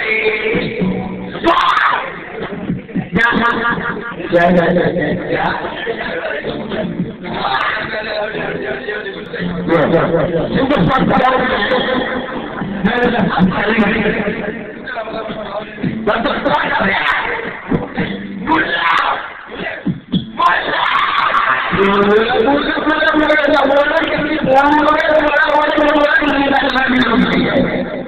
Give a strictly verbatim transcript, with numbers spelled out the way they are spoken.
Ya, ya, ya, ya, ya. Untuk pasal untuk pasal ya. Mula, mula, mula, mula, mula, mula, mula, mula, mula, mula, mula, mula, mula, mula, mula, mula,